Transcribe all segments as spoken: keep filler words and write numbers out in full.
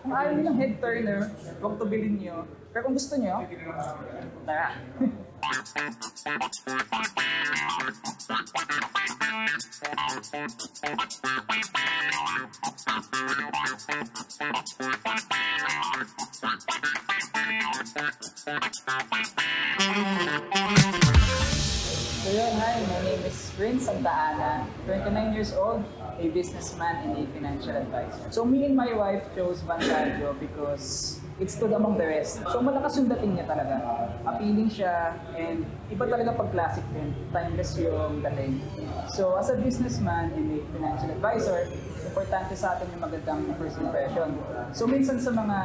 Kung ayaw niyo ng head turner, huwag to bilhin niyo. Pero kung gusto niyo, tara! So yun, hi, my name is Prince Santa, twenty-nine years old, a businessman and a financial advisor. So me and my wife chose Vantaggio because it stood among the rest. So malakas yung dating niya talaga. Appealing siya and iba talaga pag classic din. Timeless yung dating. So as a businessman and a financial advisor, importante sa atin yung magandang first impression. So minsan sa mga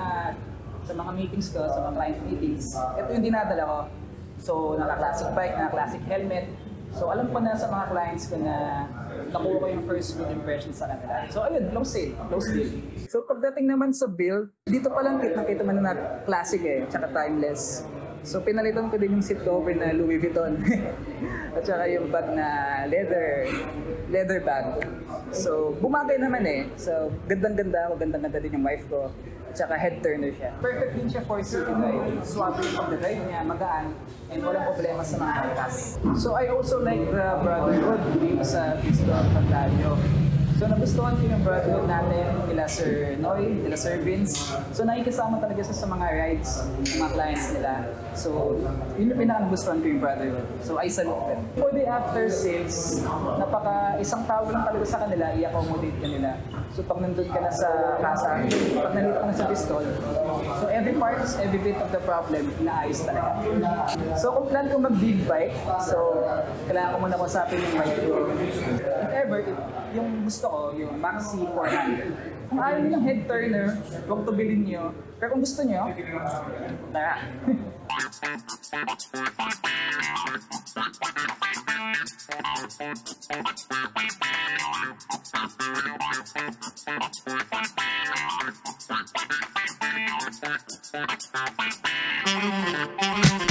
sa mga meetings ko, sa mga client meetings, ito yung dinadala ko. So, naka-classic bike, naka-classic helmet. So, alam ko na sa mga clients ko na nakuha ko yung first good impression sa kanila. So, ayun, close sale, close deal. So, pagdating naman sa build, dito pa lang nakita man na classic eh, tsaka timeless. So, pinalitan ko din yung seat cover na Louis Vuitton. At saka yung bag na leather, leather bag. So, bumagay naman eh. So, gandang-ganda ako, gandang-ganda din yung wife ko. Tsaka head turner siya. Perfect din siya for city drive. Swabe yung pag-drive niya, magaan, and walang problema sa mga angkas. So I also like the brotherhood dito sa Bristol, Vantaggio. So nagustuhan ko yung brotherhood natin, nila Sir Noy, nila Sir Vince. So nakikisama talaga sa, sa mga rides ng mga clients nila. So yun yung pinaka-nagustuhan ko yung brotherhood. So I salute them. For the after sales, napaka isang tawag lang talaga sa kanila, i-accommodate ka nila. So pag nandun ka na sa casa, pag nandito ka na sa Bristol, so every part, every bit of the problem, inaayos talaga. So kung plan ko mag-big bike, so kailangan ko muna kusapin yung bike ko. If ever, if, yung gusto ko, yung Maxi four hundred. Kung ayaw niyo ng head turner, huwag to bilhin niyo. Pero kung gusto niyo, tara! Thank you.